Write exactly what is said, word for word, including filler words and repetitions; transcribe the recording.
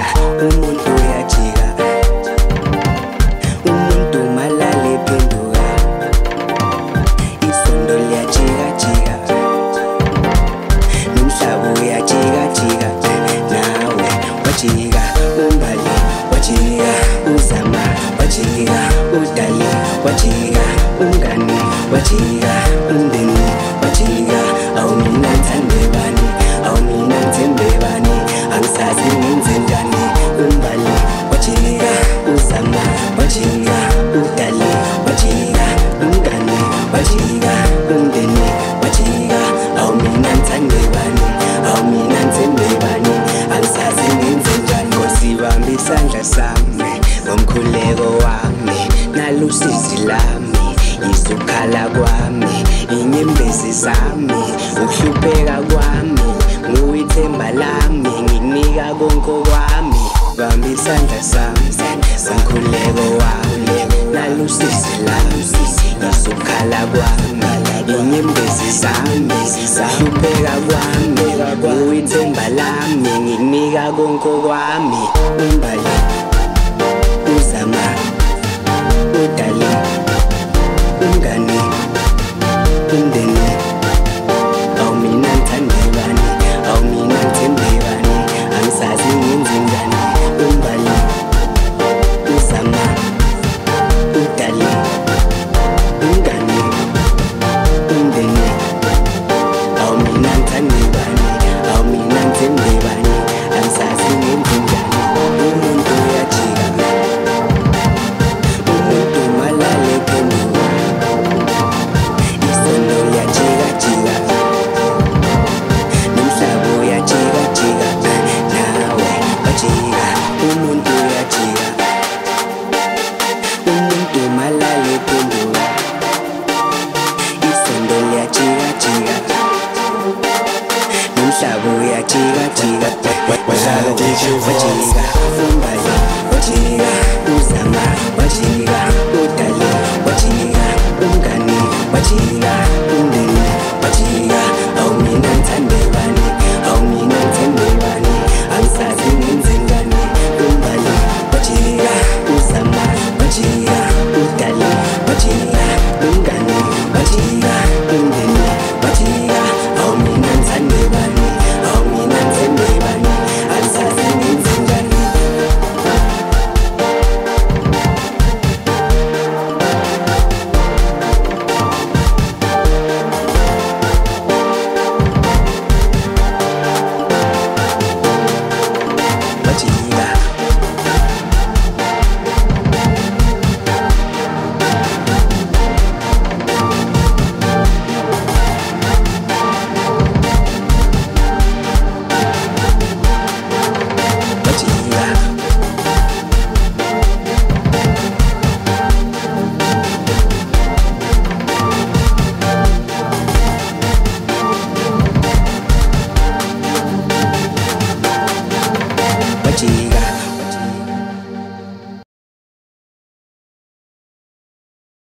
umuntu uyajika, umuntu malale phenduka, isondo liyajika jika, nomhlaba uyajika jika, nawe wajika, umbali wajika, uzama wajika, udali wajika, umngani wajika, umndeni wajika, awu mina ngithande bani, awu mina ngithembe bani, angisazi ngenze njani, umbali wajika, uzama wajika, udali wajika, umngani wajika, umndeni wajika, awu mina ngithande bani, awu mina ngithembe bani, angisazi ngenze njani. Ngosibamba isandla sami ngomkhuleko wami, nalusizi lami, isukhala kwami, inyembezi zami, ukuhlupheka kwami, nguyithemba lami, nginika konke kwami. Bamba isandla sami ngomkhuleko wami, nalusizi lami, isukhala kwami, inyembezi zami, ukuhlupheka kwami, nguyithemba lami, nginika konke kwami. Umbali uzama udali, umngani umndeni, awu mina ngithande bani, awu mina ngithembe bani, angisazi ngenze njani. Umbali uzama udali, umngani umndeni, awu mina ngithande bani, awu mina ngithembe bani, angisazi ngenze njani. Umuntu uyajika, umuntu malale phenduka, isondo liyajika jika, nomhlaba uyajika jika, nawe wajika, umuntu uyajika, umuntu malale phenduka, isondo liyajika jika, nomhlaba uyajika jika, wajika, umbali wajika, uzama wajika, udali wajika, umngani wajika, umndeni wajika, awu mina ngithande bani, awu mina ngithembe bani, angisazi ngenze njani. Umbali wajika, uzama wajika, udali wajika, umngani wajika, umndeni wajika, awu mina ngithande bani, awu mina ngithembe bani, angisazi ngenze njani. Wajika